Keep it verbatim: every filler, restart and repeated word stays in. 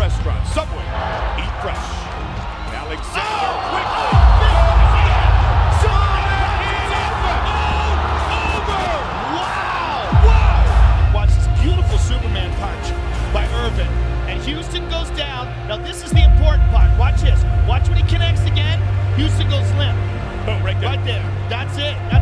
restaurant, Subway. Eat fresh. Alexander Oh, quickly. Wow! Wow! Watch this beautiful Superman punch by Irvin. And Houston goes down. Now this is the important part. Watch this. Watch when he connects again. Houston goes limp. Boom, right there. Right there. That's it.